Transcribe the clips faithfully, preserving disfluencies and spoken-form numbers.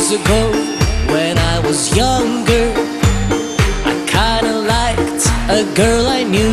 Years ago, when I was younger, I kinda liked a girl I knew.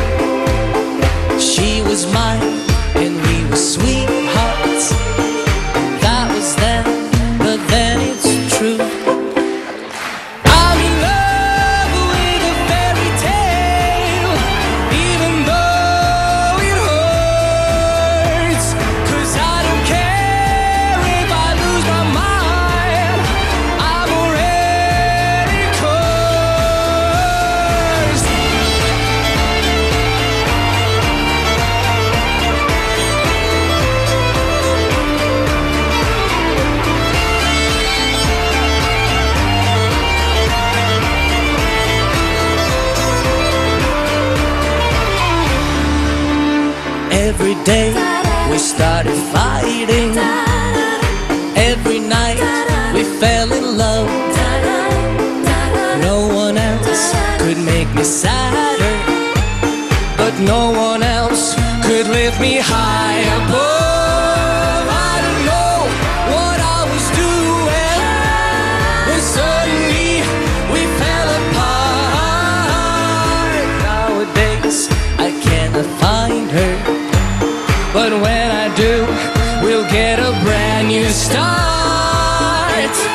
She was mine, and we were sweethearts. That was then, but then it's true. I'm in love with a fairy tale, even though it hurts. 'Cause I don't care if I lose my mind, I'm already cursed. Every day we started fighting. Every night we fell in love. No one else could make me sadder, but no one else could lift me high above. I don't know what I was doing when suddenly we fell apart. Nowadays I cannot find her, but when I do, we'll get a brand new start.